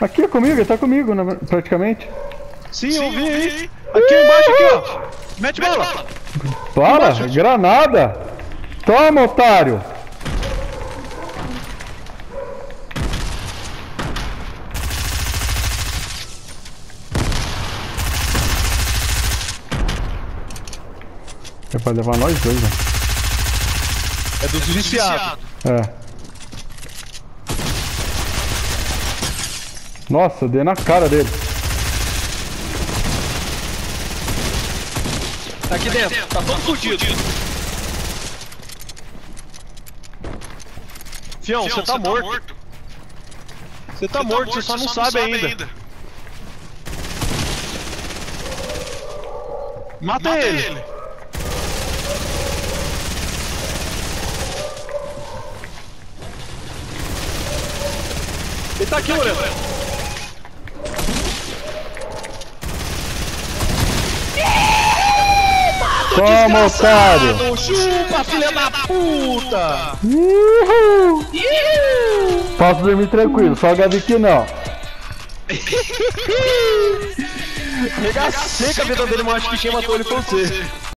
Aqui comigo, ele tá comigo, praticamente. Sim, eu vi aí. Aqui embaixo, aqui, ó. Mete bala. Bala? Granada! Toma, otário! É pra levar nós dois, né? É dos viciados. É. Nossa, dei na cara dele. Tá aqui dentro, tá todo fudido. Fião, você tá morto. Você tá morto, você só não sabe ainda. Mata ele. Ele tá aqui, Loreto. Toma, otário! Chupa, filha da puta! Uhul! Posso dormir tranquilo, só a Gabi que não. Regacei a cabeça dele, mas acho que quem matou ele foi você.